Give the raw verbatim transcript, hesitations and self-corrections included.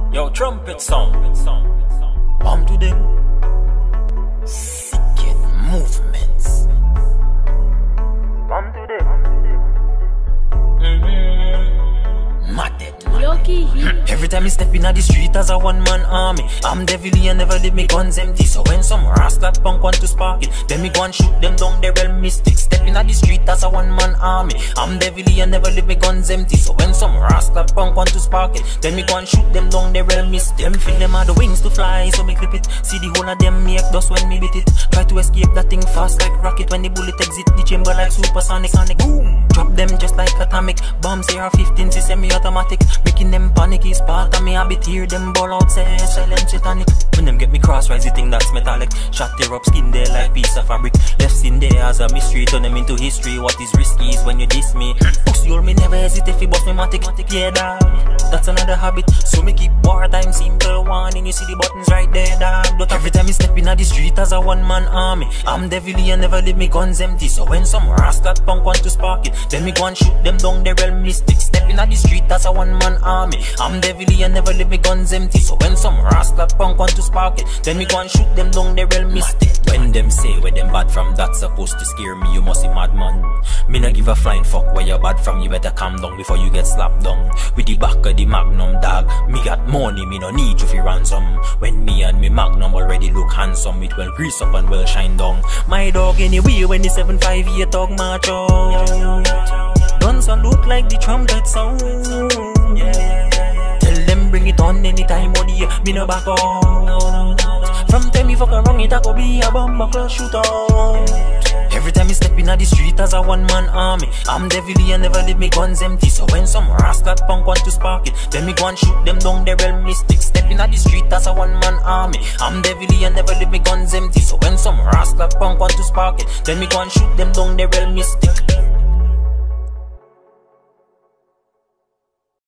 Yo, trumpet sound. Bomb to them. Sicken movements. Bomb to them. Mm-hmm. Mad dead. Every time I step in the street as a one-man army, I'm devilly and never leave me guns empty. So when some rascal punk want to spark it, then me go and shoot them down, they real mystics. Step in the street as a one-man army, I'm devilly and never leave me guns empty. So when some rascal punk want to spark it, then me go and shoot them down, they real mystics. Them feel them are the wings to fly, so me clip it. See the whole of them make dust when me beat it. Try to escape that thing fast like rocket. When the bullet exit the chamber like supersonic. Boom! Drop them just like atomic bombs. A R fifteen is semi-automatic. Making them panic is part of me habit. Hear them ball out, say silent satanic. When them get me crosswise, the thing that's metallic. Shot tear up skin there like piece of fabric. Left in there as a mystery, turn them into history. What is risky is when you diss me. Books you me never hesitate if you bust me matic. Yeah, dog, that's another habit. So me keep wartime simple warning. You see the buttons right there, dog. But every time I step in the street as a one-man army, I'm devilly and never leave me guns empty. So when some rascal punk want to spark it, then me go and shoot them down, the real mystics. Step in the street as a one-man army, I'm devilly and never leave me guns empty. So when some rascal punk want to spark it, then me go and shoot them down, the real mystic. When them say where them bad from, that's supposed to scare me, you must be madman. Me not give a flying fuck where you bad from, you better calm down before you get slapped down. With the back of the magnum, dog, me got money, me no need you for ransom. When me and me magnum already look handsome, it well grease up and well shine down. My dog anyway when the seven five eight dog march out. Guns all look like the trumpet sound. Tell them bring it on anytime of the year, me no back out. From time you fuck around it, I could be a bomb buckle shooter. Every time I step in the street as a one-man army, I'm devilly and never leave me guns empty. So when some rascal punk want to spark it, then me go and shoot them down, the real mystics. Step in the street as a one-man army, I'm devilly and never leave me guns empty. So when some rascal punk want to spark it, then me go and shoot them down, the real mystic.